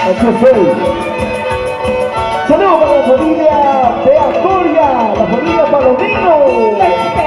Aquí estoy. Saludos para la familia de Astoria, la familia Palomino.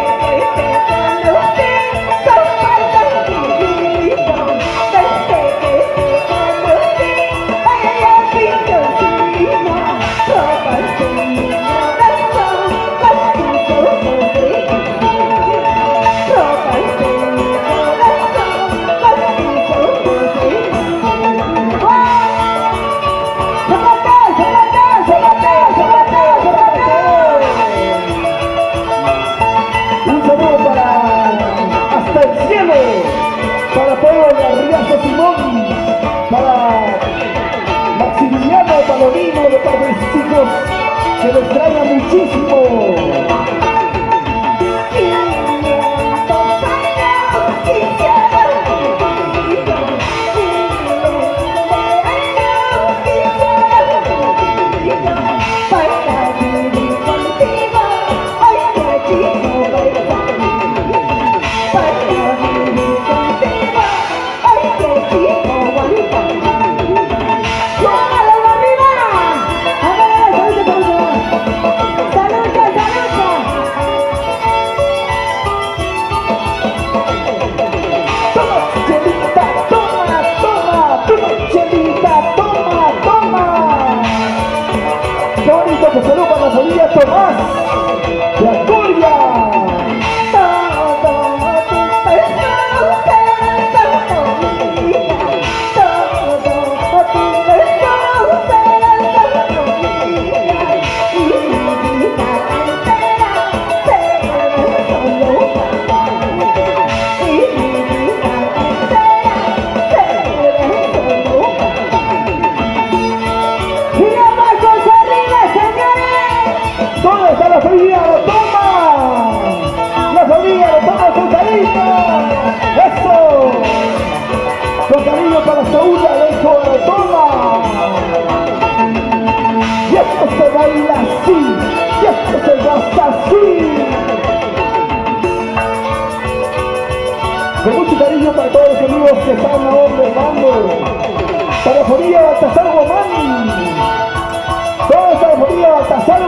Para Pedro Garriazo Simón, para Maximiliano Palomino de parte de sus hijos, que lo extraña muchísimo. Que saludo para la familia Tomás de Astoria. ¿Dónde está la familia de Toma? La familia de Toma con cariño. ¡Eso! Con cariño para Saúl Alejo de Toma. Y esto se baila así. Y esto se goza así. Con mucho cariño para todos los amigos que están ahora hermano. Para la familia de Baltasar Román. Toda esta familia de Baltasar